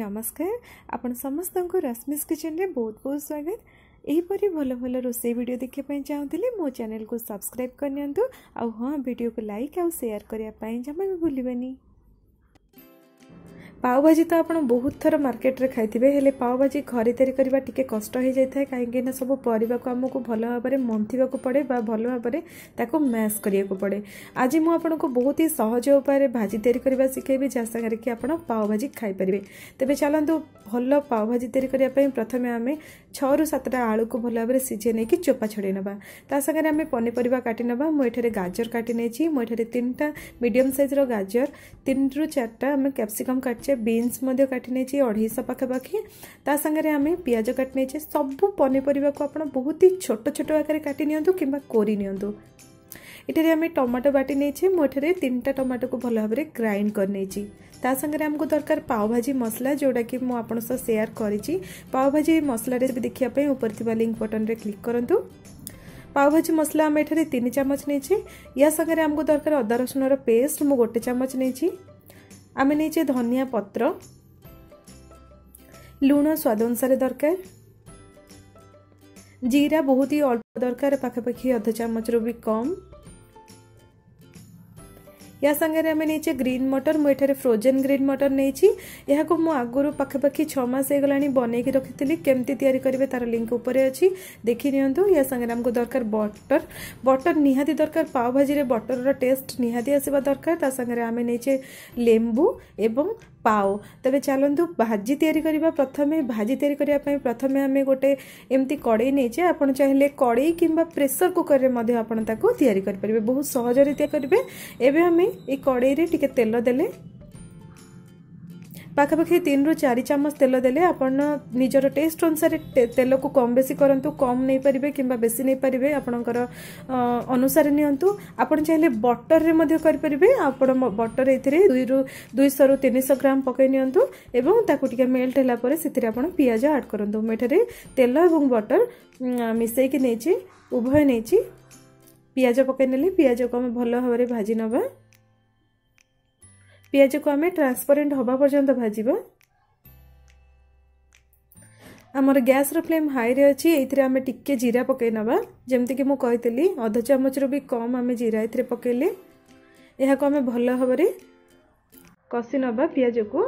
नमस्कार आपण समस्त को रश्मिस किचन रे बहुत बहुत स्वागत। यहीपरि भल भल रोसे वीडियो देखिए चाहूँगी मो चैनल को सब्सक्राइब करनी आ हाँ वीडियो को लाइक और शेयर करने जमा भी भूलि। पाव भाजी तो आपड़ बहुत थर मार्केट रे खाइथिबे हेले पाव भाजी घरे तैयारी करबा टिके कष्ट हो जाए कहीं सब परिबा को आमको भल भाव में मंथिबा को पड़े बा भल भाव में ताको मैश करिया को पड़े। आज मु आपन को बहुत ही सहज उपाय भाजी तैयारी करबा सिखेबी जहाँ सागर कि आपन पाव भाजी खाई परिबे। तेबे चलंतु भल पाव भाजी तैयारी करिया पई प्रथमे आमे 6 ରୁ 7टा आलू को भल भाव में सिझे नहीं कि चोपा छड़े नबा। ता संगे आमे पनीपरिबा काटी नबा। मु एठारे गाजर काटी नेछि। मु एठारे 3टा मीडियम साइज रो गाजर 3 ରୁ 4टा आमे कैप्सिकम काटचे बीन्स मध्य काटी नहीं 250 पाखापाखि। ता संगे आमे पियाज काटी नहीं सबू पनीपरिबा को आपण बहुत ही छोट छोट आकार काटी नियंतु किंबा कोरी नियंतु। इठरे आमे टमाटो बाटी नहीं मुझे 3टा टमाटो को भल भाव में ग्राइंड कर नहीं। ता संगे आमको दरकार पाव भाजी मसला जोड़ा कि मु आपन सह शेयर करिछि। पाव भाजी मसला रे देखिया पे ऊपर थिबा लिंक बटन रे क्लिक करंतु। पाव भाजी मसला आम एठारे 3 चम्मच नहीं। या संगे आमको दरकार अदा रसुन रो पेस्ट मु 1 चम्मच नहीं। आमे नहीं धनिया पत्र लूण स्वाद अनुसार दरकार जीरा बहुत ही अल्प दरकार पाखापाखि आधा चम्मच रू भी कम। या संगे आमे नहीं ग्रीन मटर मुझे फ्रोजेन ग्रीन मटर नहीं यह को आगुरी पाखापाखि 6 मास होगलानी बनईकी रखी केमती तैयारी करेंगे तार लिंक ऊपर अच्छी देखी नियंतु। या संगे आमको दरकार बटर बटर निहाती दरकार पाव भाजी रे बटर रो टेस्ट निहाती आसीबा दरकार। ता संगे आमे नहीं लेंबू एवं पाव। तबे चलंतु भाजी तैयारी करबा। प्रथमे भाजी तैयारी करबा पई प्रथमे आमे गोटे एमती कड़ाई नहीं आपण चाहिले कड़ाई किंबा प्रेशर कुकर रे मध्ये आपण ताको तैयारी कर परिबे बहुत सहज रे तैयारी करबे। एबे आमे ए कड़ाई रे टिके तेल देले पाखापाखि 3 ରୁ 4 चम्मच तेल देले आपण निजर टेस्ट अनुसार तेल को कम बेसी करंतु कम नहीं परिबे किंबा बेसी नहीं परिबे आपणकर अनुसार नियंतु। आपण चाहिले बटर रे मध्ये कर परिबे। आपण बटर एथिरे 200 ରୁ 300 ग्राम पकै नियंतु एवं ताकू टिके मेल्ट होला परे सेथिरे आपण पियाज ऐड करंतु। मेठरे तेल एवं बटर मिसई के नेछि उभय नेछि पियाज पकै नेले पियाज को हम भलो भाबरे भाजी नबा। पियाज को आमे ट्रांसपेरेंट हवा पर्यंत भाजीबा। आमर गैस रो फ्लेम हाई रे अछि। एथिरे आमे टिक्के जीरा पकै नबा जेमति कि मु कहितली आधा चम्मच रो भी कम आमे जीरा एथिरे पकैले एहा को आमे भलो भाबरे कसी नबा पियाज को।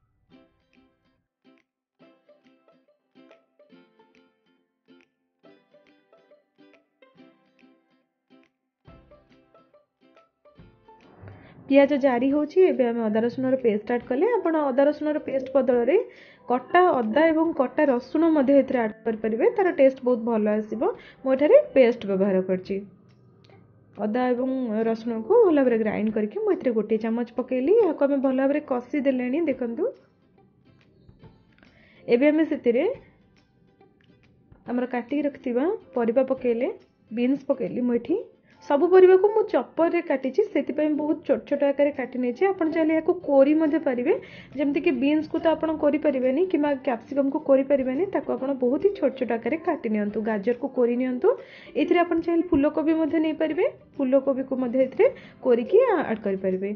पियाज जारी होची एबे हम अदा रसुन रो पेस्ट ऐड कले। आपण अदा रसुन रो पेस्ट बदल रे कटा अदा एवं कटा रसुन मध्ये एथरे ऐड कर परिबे तार टेस्ट बहुत भलो आसीबो। मो एठारे पेस्ट व्यवहार करची अदा एवं रसुन को भलो भाबरे ग्राइंड करके मो एथरे 1 चम्मच पकेली। या को हम भलो भाबरे कसी देलेनी देखंतु। एबे हम सेतिरे हमर काटी रखतिबा परिबा पकेले बीन्स पकेली मो एठी सबु परिबा को मु चॉपर रे काटिछि सेति पय बहुत छोट छोट आकार काटि नै छै। आपण चाहिले याको कोरी मध्ये परिबे जेमति कि बीन्स को तो आपण कोरी परिबेनी किमा कैप्सिकम को कोरी परिबेनी ताको आपण बहुत ही छोट छोट आकार काटि नियंतु। गाजर को कोरी नियंतु। एथिरे आपण चाहिले फूल कोबी मध्ये नै परिबे फूल कोबी को मध्ये एथिरे कोरी की ऐड करि परिबे।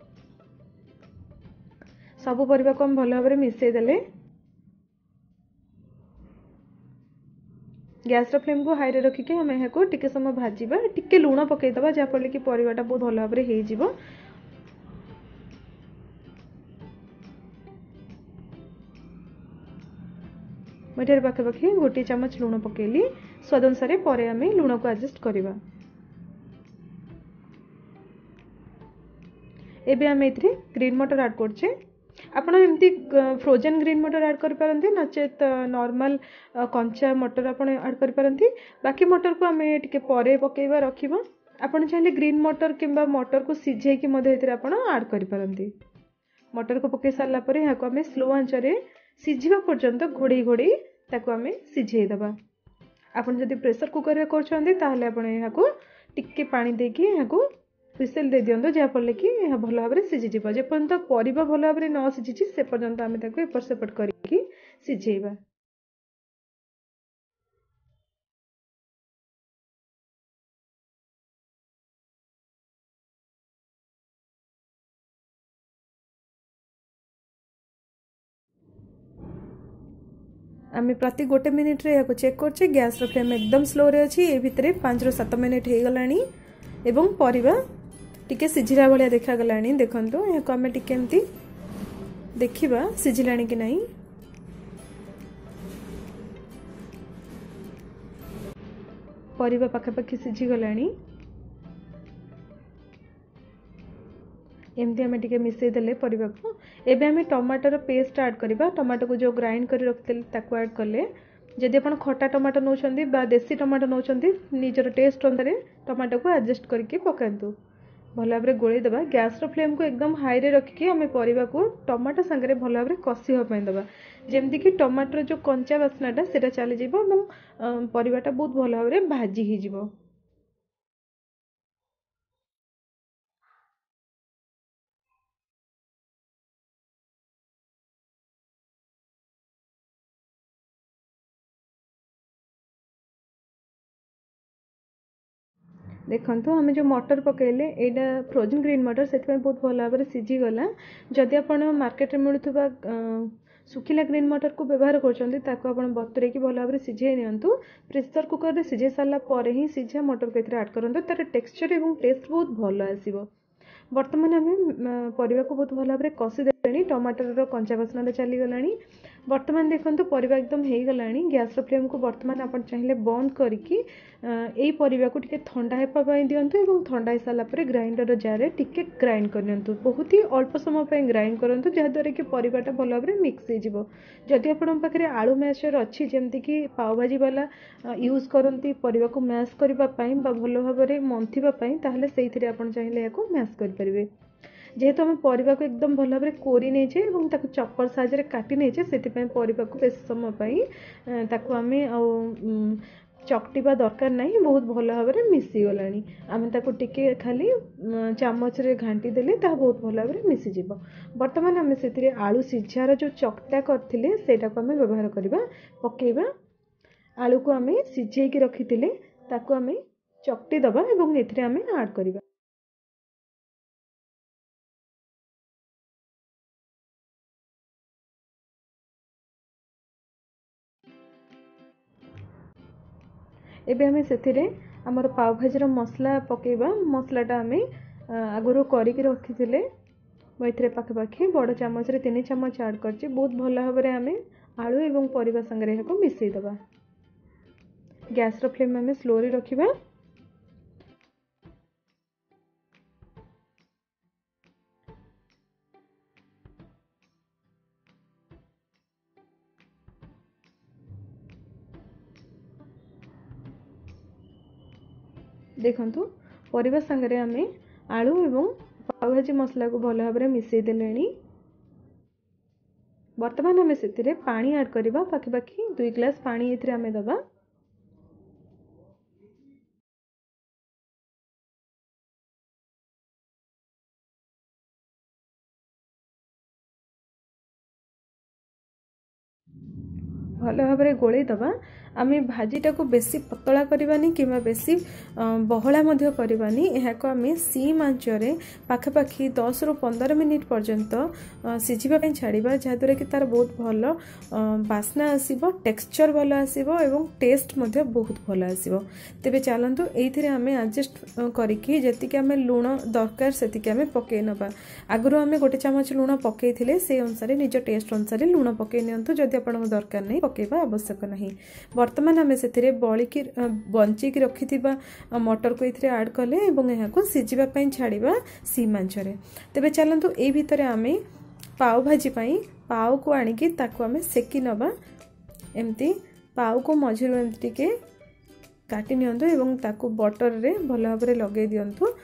सबु परिबा को हम भलो भाबरे मिसै देले गैस रो फ्लेम को हाई रे रखी के हम यहाँ को टिके समय भाजीबा। टिके लूण पकई दबा जा फल कि परिवाटा बहुत भल भाव हो जिवो। मठे पाखापाखि 1 चम्मच लूण पकेली स्वाद अनुसार परे आमे लूण को एडजस्ट करबा। एबे आमे इथरे ग्रीन मटर ऐड करछे। आपण एमती फ्रोजेन ग्रीन मटर ऐड कर पारंती नचेत नॉर्मल कंचा मटर आपण ऐड कर पारंती। बाकी मटर को आमे टिके परे पकेबा रखिबा। आपण चाहिले ग्रीन मटर किंबा मटर को सिझे कि मध्ये एथिरे आपण ऐड कर पारंती। मटर को पके सारला परे या को आमे स्लो आंच रे सिझिबा पर्यंत घोड़े घोड़े ताको आमे सिझेई दबा। आपण जदि प्रेशर कुकर रे करछंती ताहले आपण या को टिके पानी देकी या को विसेल दे दियंतो जा फल कि यह भल भाव में सिझी जीव। जे पर्यंत परिबा भल भाव में न सिझी से पर्यंत आमे ताको एपट सेपट करके सिझेइबा। आम प्रति गोटे मिनिट रे या चेक करछे गैस रो फ्लेम एकदम स्लो रे अछि ए भितरे 5 ରୁ 7 मिनिट हे गलानी एवं परिबा टिके सिझिला भलिया देखा गलानी देखंतु या को आम टिके एमती देखिबा सिझिलानी कि नाही परिबा पाखापाखि सिझी गलानी एमती आम टिके मिसई देले परिबा को एबे आम टमाटर पेस्ट ऐड करबा टमाटो को जो ग्राइंड कर रखते ताको ऐड कले जदि आपण खटा टमाटो नौचंदी बा देसी टमाटो नौचंदी निजर टेस्ट अनुसार टमाटो को एडजस्ट करके पकांतु भल भाव गोल दबा गैस रो फ्लेम को एकदम हाई रे रखिकी आम परिबा को टमाटो संगे भल भाव कषिया दबा जेमती कि टमाटर जो कंचा बास्नाटा सेटा चली जाइबो एवं परिबाटा बहुत भल भाव भाजी ही जिवो देखंतु हमें जो मटर पकेले एटा फ्रोजन ग्रीन मटर से बहुत भल भाव सीझी गला जदि आपण मार्केट रे मिलुथबा सुखिला ग्रीन मटर को व्यवहार कर बतुरे की भल भाव सीझे नियंतु प्रेशर कुकर रे सीझे सारा पर ही सीझा मटर को एथरे ऐड करंतु तार टेक्सचर एवं टेस्ट बहुत भल आसीबो वर्तमान आम परिबा को बहुत भल भाव कषि देनी टमाटर रो कंचा बास्ना चली गलानी वर्तमान देखंतु परिबा एकदम हे गलानी गैस रो फ्लेम को वर्तमान आपण चाहिए बंद करके एई परिबा को टिके ठंडा हेपा पई दियंतु एवं ठंडा हिसाला परे ग्राइंडर जार रे टिके ग्राइंड करनियंतु बहुत ही अल्प समय पई ग्राइंड करंतु जहा द्वारा कि परिबाटा भल भाव मिक्स हे जिवो जदि आपण पाखरे आलू मैशर अछि जेमति कि पाव भाजी वाला यूज करंती परिबा को मैश करबा पई बा भल भाव रे मंथिबा पई ताहले सेइथिरे आपण चाहिए याको मैश कर परिबे जेहेतु आम परिबा को एकदम भल भाव कोरी नेछे एवं ताको चॉपर साइज रे काटी नेछे सेति परिबा को बेस समय पई ताको आमे चकटिबा दरकार नहीं बहुत भल भाव मिसी गलानी आम ताको टिके खाली चामच रे घांटी देले ता बहुत भल भाव मिसी जिवो वर्तमान आम सेतिरे आलू सिझार जो चकटा करथिले सेटा को आम व्यवहार करबा पकेबा आलू को आम सिझेई की रखिथिले ताको आम चकटी दबा एवं एथिरे आम ऐड करबा एबे हमें सेथिरे हमर पाव भाजीर मसला पकेबा मसलाटा आम आगुरी करके रखी मैथिरे पाखापाखि बड़ चामच रे 3 चामच ऐड करछि बहुत भल भाव आम आलू एवं परिबा संगे को मिसई दबा गैस रो फ्लेम आम स्लो रे रखिबा देखंतु परिबा संगे आम आलू एवं पाव भाजी मसला को भल भाव मिसई देलेनी वर्तमान आम से पानी ऐड करबा पाखापाखि 2 ग्लास पानी एथिरे आम दबा भल भाव गोल दबा आम भाजीटा को बेसी पतला करवानी कि बेसी बहला करवानी यहाँ आम सीम आंचरे पाखापाखि 10 ରୁ 15 मिनिट पर्यंत सिझापी छाड़ा जहाद्वारा कि तार बहुत भल बास्ना आसब टेक्सचर भल आसब एवं टेस्ट बहुत भल आसब तेबे चलतु ये आम एडजस्ट करके जी आम लुण दरकार से आम पकई नवा आगुरी आम गोटे चामच लुण पकई से अनुसार निज टेस्ट अनुसार लुण पकई नियंतु जदि आपन दरकार नहीं पकेबा आवश्यक नहीं वर्तमान आम से बलिकी बंचीकी रखि मटर को ये ऐड कले यहाँ सिझापी छाड़ा सीम आंचरे तेबे चलतु ये भितर आम पाव भाजी पाव को आणिकी ताको आम सेकी नवा एमती पाव को मझिरु एमती टिके काटी नियंतु एवं ताको बटर रे भल भाव लगे दियंतु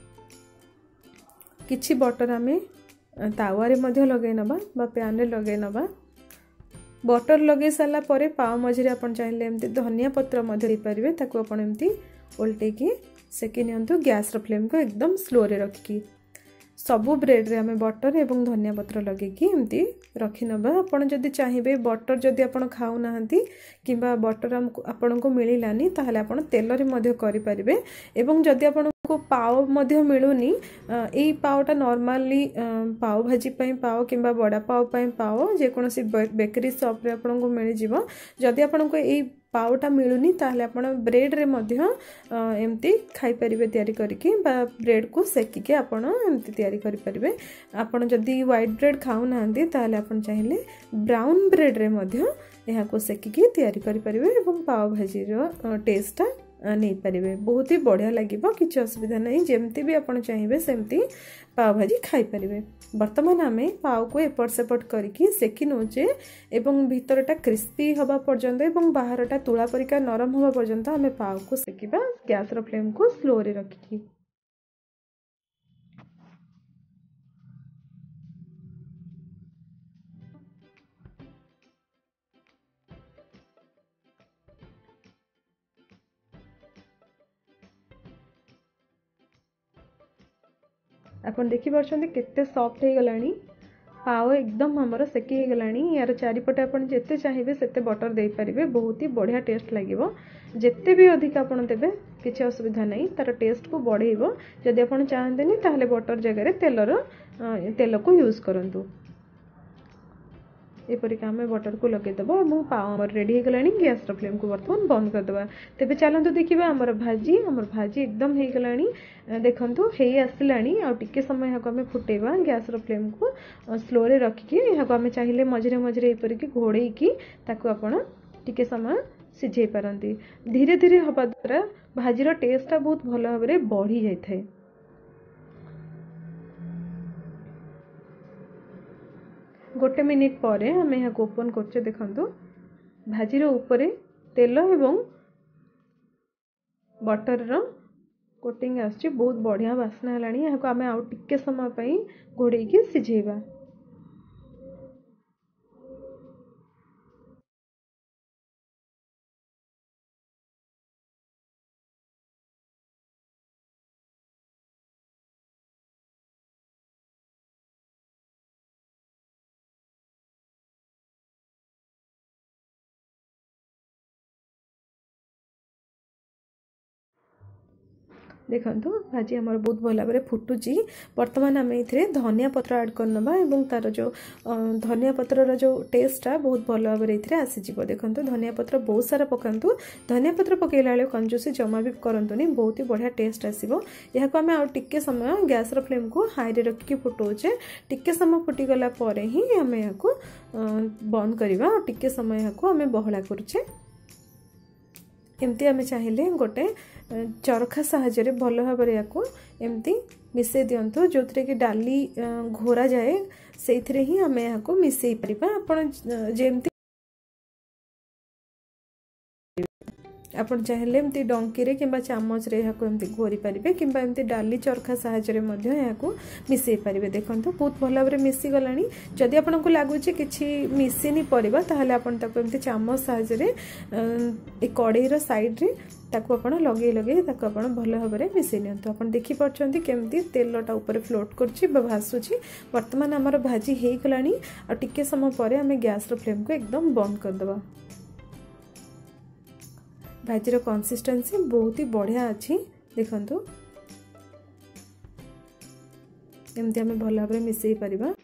किछि बटर आम तावा रे मध्य लगे नबा बा पैन रे लगे नबा बटर लगे सारा पर पाव मझे आपन चाहिए एमती धनिया पत्र दे पारे ताको आपन एमती उल्टे की सेकी नियंतु गैस रो फ्लेम को एकदम स्लो रे रखिकी सबू ब्रेड रे आमे बटर एवं धनिया पत्र लगेकी एमती रखी नबा। आपण जदि चाहिबे बटर जदि आपण खाउ नाहंती किंबा बटर आपण को मिलिलानी ताहले आपण तेल रे मध्य करि परिबे। एवं जदि आपण को पाव मध्य मिलुनी एई पावटा नॉर्मली पाव भाजी पई पाव किंबा बड़ा पाव पई पाव जे कोनोसी बेकरी शॉप रे आपण को मिल जिवो। जदि आपण को एई पावटा मिलुनी ताहले आपण ब्रेड रे मध्य एमती खाई परिबे तयारी करके बा ब्रेड को सेकी के आपण एमती तयारी करि परिबे। आपण जदि व्हाइट ब्रेड खाउ नाहंती ताहले आपण चाहिले ब्राउन ब्रेड रे मध्य एहा को सेकी के तयारी करि परिबे एवं पाव भाजी रो टेस्ट नहीं पारे। बहुत ही बढ़िया लगे, किसी असुविधा नहीं, जमती भी आप चाहिए सेमती पाव भाजी खाई पारे। बर्तमान आम पाव को एपट सेपट करके सेकी नौचे एवं भीतरटा क्रिस्पी हवा पर्यंत एवं बाहरटा तुला परिका नरम हवा पर्यंत आम पाव को सेकिबा। गैस रो फ्लेम को स्लो रे रखिकी। आपन देखि परछन्ते केते सॉफ्ट हे गलानी पाव एकदम हमर सेकी हे गलानी। यार चारिपटे आपन जेते चाहिबे सेते बटर दे परिबे, बहुत ही बढ़िया टेस्ट लागिवो। जेते भी अधिक आपन देबे किछि असुविधा नहीं, तार टेस्ट को बढ़ेइबो। जदि आपन चाहंतेनी ताहले बटर जगह रे तेल को यूज करंतु। एपरिका आम बटर को लगेदेबा और पाव रेडी हो गलानी। गैस रो फ्लेम को बर्तमान बंद करदेबा। तेबे चलतु देखिबा हमर भाजी एकदम हो गलानी। देखंतु हेई आसिलानी। आ टिके समय यहाँ को आम फुटेबा। गैस रो फ्लेम को स्लो रे रखिकी यहाँ को आम चाहिए मझे मझे एपरिकी घोड़ेकी ताकू आपण टिके समय सिझे पारंती। धीरे धीरे हवा द्वारा भाजीर टेस्टा बहुत भल भाव में बढ़ी जाए। गोटे मिनिट पर आम यहाँ को ओपन करछे। देखंतु भाजीर ऊपर तेल एवं बटर रो कोटिंग आछि, बहुत बढ़िया वासना हलानी। यहाँ को आम आउ टिके समय पई घोड़ेकी सिझेबा। देखंतु भाजी हमर बहुत भल भाव में फुटुची। बर्तमान आम ये धनिया पत्र ऐड करनबा एवं तार जो धनिया पत्र जो टेस्टा बहुत भल भाव में आसीज। देखंतु धनिया पत्र बहुत सारा पकातु। धनिया पत्र पकेला बेले कंजूसी जमा भी करंतुनी, बहुत ही बढ़िया टेस्ट आसीबो। यहाँ को आम आ टिके समय गैस रो फ्लेम को हाई रे रखिकी फुटौचे। टिके समय फुटी गला परे ही आम यहाँ को बंद करवा और टिके समय यहाँ को आम बहला करुचे। एमती आम चाहिए गोटे चरखा साहाय्य भल भाव में एमती मिसई दिंतु, जो थे कि डाली घोरा जाए से ही आम यहाँ मिसई पारिबा। आपण जेमती आपण चाहिए एमती डंकी रे किंबा चामच रे यहाँ एमती घोरी पारिबे किंबा एमती डाली चरखा साहाय्य यहाँ मिसई पारिबे। देखंतु बहुत भल भाव में मिसी गलानी। जदि आपको लगुच कि मिसीनी परिबा ताहले आपण ताको एमती चामच साहाय्य कड़ईर साइड रे ताको आपण लगे लगे ताको आपण भल भाव में मिसई नियंतु। आपण देखि परछन्ती केमती तेलटा ऊपर फ्लोट करछि बा भासुछि। वर्तमान हमर भाजी हे गलानी आ टिके समय परे आमे गैस रो फ्लेम को एकदम बंद कर देबा। भाजीर कंसिस्टेंसी बहुत ही बढ़िया अच्छी। देखंतु एमती आमे भल भाव में मिसई परिबा।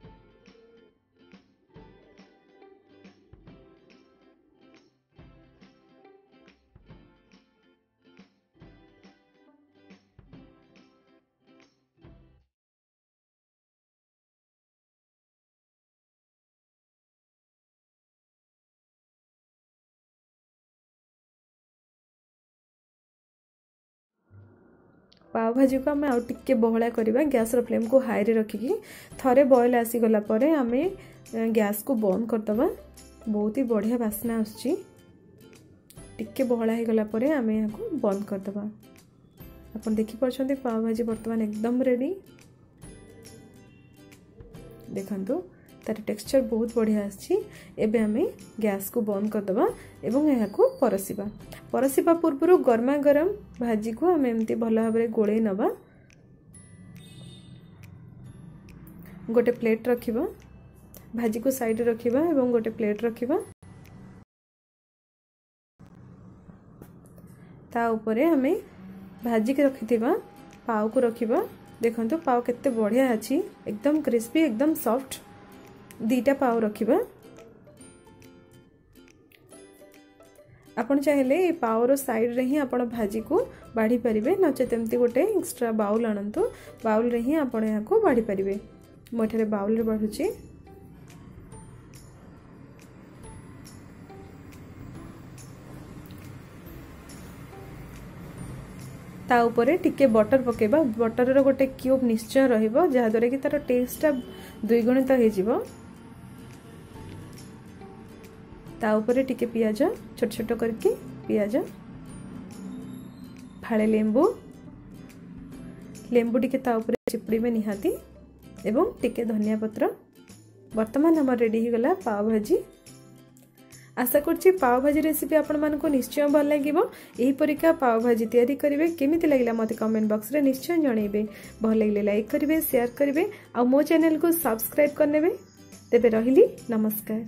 पाव भाजी को आम आउ टिके बहला करवा। गैस रो फ्लेम को हाई रे रखिकी थरे बॉयल आसीगला परे आमे गैस को बंद करदबा। बहुत ही बढ़िया वासना आसुची। टिके बहला हो गला परे आमे यहाँ को बंद करदबा। अपन देखि परछन्ते पाव भाजी वर्तमान एकदम रेडी। देखंतु तार टेक्सचर बहुत बढ़िया आछि। एबे आमे गैस को बंद करदबा एवं यहाँ को परसिबा पूर्व गरमा गरम भाजी को आम एमती भल भाव में गोले नबा। गोटे प्लेट रखिबा भाजी को साइड रखिबा एवं गोटे प्लेट रखिबा ता ऊपर हमें भाजी के रखिथिबा पाव को रखिबा। देखंतु पाव केते बढ़िया अछि एकदम क्रिस्पी एकदम सॉफ्ट। दीटा पाव रखिबा। आपण चाहेले ए पावर साइड रे ही आपण भाजी को बाढ़ी परिबे नचे तेमती गोटे एक्स्ट्रा बाउल आनंतु बाउल रे ही आपण या को बाढ़ी परिबे। मोठरे बाउल रे बाढुची। ता ऊपर टिके बटर पकेबा। बटर रो गोटे क्यूब निश्चय रहिबो जहा द्वारा कि तार टेस्ट द्विगुणित हो जिवो। ता ऊपर टिके पियाज छोट छोट करके पियाज फाळे लेंबू लेंबू टिके ता ऊपर चिपड़ी में निहाती एवं टिके धनिया पत्र। वर्तमान हमर रेडी ही गला पाव भाजी। आशा करछि पाव भाजी रेसिपी आपण मानको निश्चय भल लागिवो। एही परिका पाव भाजी तयारी करिवे केमिति लागला मते कमेंट बॉक्स रे निश्चय जणैबे। भल लागले लाइक करिवे शेयर करिवे आ मो चैनल को सब्सक्राइब करनेबे। तेबे रहिली नमस्कार।